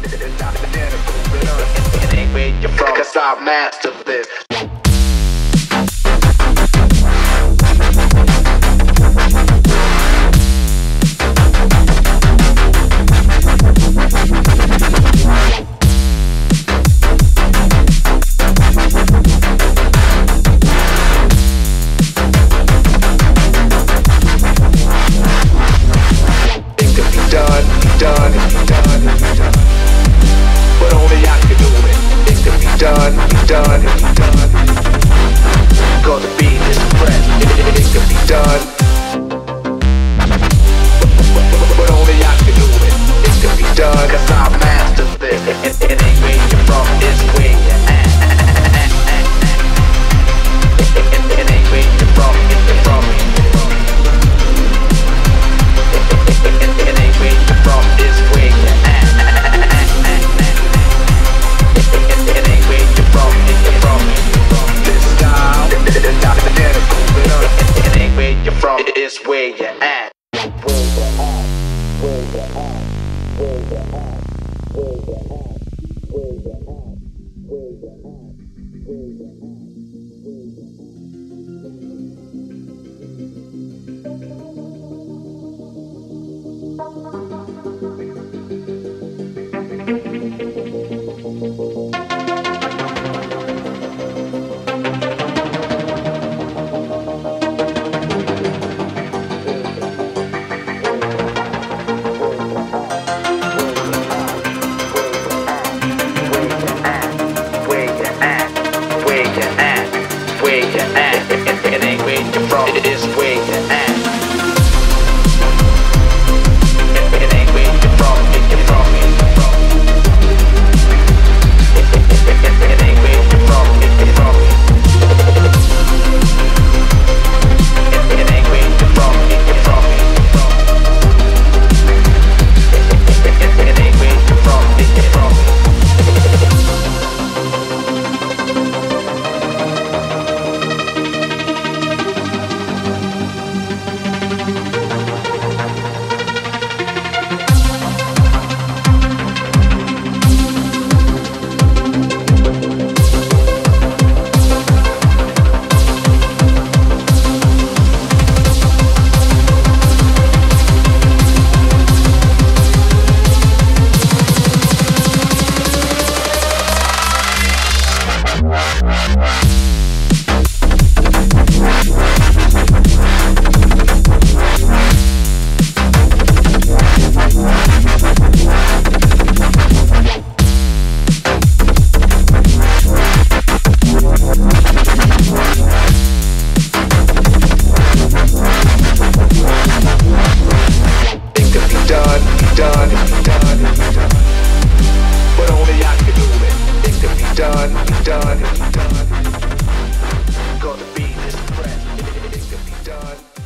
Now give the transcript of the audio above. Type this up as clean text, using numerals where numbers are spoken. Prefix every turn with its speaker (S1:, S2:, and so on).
S1: It ain't where you're from, 'cause I master this. But only I can do it. It can be done. Cause the beat is fresh. It can be done. But only I can do it. It can be done. 'Cause I mastered this. It ain't where you're from, it's where you're at. It ain't where you're from, it's from. It ain't where you're from, it's where you're at. It ain't where you're from, it's from. This style, it ain't where you're from, it's where you're at. It ain't where you're from, it is where you're at. It ain't where you're from, you're from. It ain't where you're from, you're from. It ain't where you're from, you're from. It ain't where you're from, you're from. But only I can do it. It can be done. Cause the beat is fresh. It can be done.